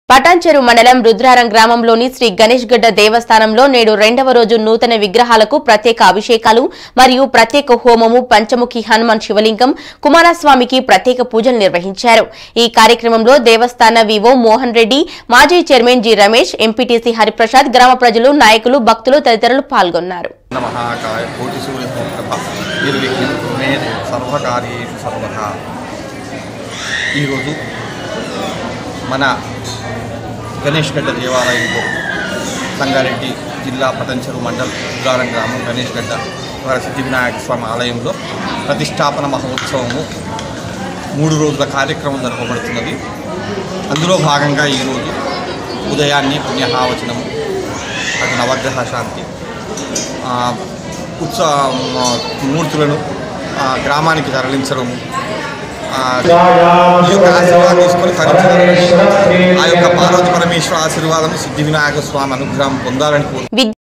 పటాన్చెరు మండలం రుద్రారం గ్రామంలోని శ్రీ గణేష్ గడ్డ దేవస్థానంలో నేడు రెండవ రోజు నూతన విగ్రహాలకు ప్రత్యేక అభిషేకాలు మరియు ప్రత్యేక హోమము పంచముఖి హనుమాన్ శివలింగం కుమారస్వామికి ప్రత్యేక పూజలు నిర్వహించారు। ఈ కార్యక్రమంలో దేవస్థాన వివో మోహన్ రెడ్డి, మాజీ chairman G Ramesh, MPTC Hariprasad, గ్రామ ప్రజలు, నాయకులు, భక్తులు తదితరులు పాల్గొన్నారు। మన గణేష్ గడ్డ దేవాలయంలో సంగారెడ్డి జిల్లా పటంచెరు మండల్ రుద్రారం గ్రామం గణేష్ గడ్డ సిద్ధి వినాయక స్వామి ఆలయంలో ప్రతిష్టాపన మహోత్సవము 3 రోజుల కార్యక్రమం జరపబడుతున్నది। అందులో భాగంగా ఈరోజు ఉదయాన్నే పుణ్యహావచనము, అటు నవగ్రహ శాంతి, మూర్తులను గ్రామానికి తరలించడము, ఈ యొక్క ఆశీర్వాదం తీసుకొని ఆ యొక్క పార్వతి పరమేశ్వర ఆశీర్వాదం సిద్ధి వినాయక స్వామి అనుగ్రహం పొందాలని కోరు।